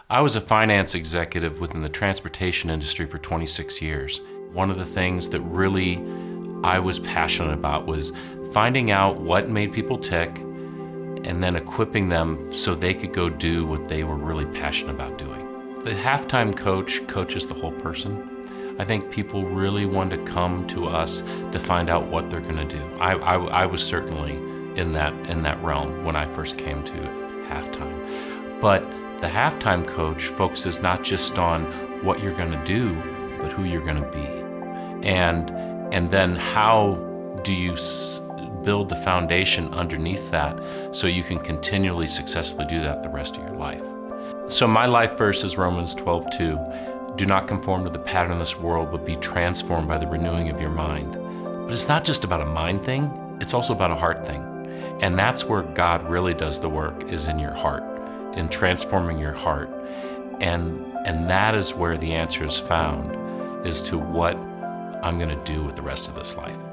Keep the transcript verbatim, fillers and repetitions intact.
I was a finance executive within the transportation industry for twenty-six years. One of the things that really I was passionate about was finding out what made people tick and then equipping them so they could go do what they were really passionate about doing. The halftime coach coaches the whole person. I think people really want to come to us to find out what they're going to do. I, I, I was certainly in that, in that realm when I first came to halftime. But the halftime coach focuses not just on what you're going to do, but who you're going to be. And, and then how do you s build the foundation underneath that so you can continually successfully do that the rest of your life. So my life verse is Romans twelve two. Do not conform to the pattern of this world, but be transformed by the renewing of your mind. But it's not just about a mind thing, it's also about a heart thing. And that's where God really does the work, is in your heart, in transforming your heart. And, and that is where the answer is found, as to what I'm going to do with the rest of this life.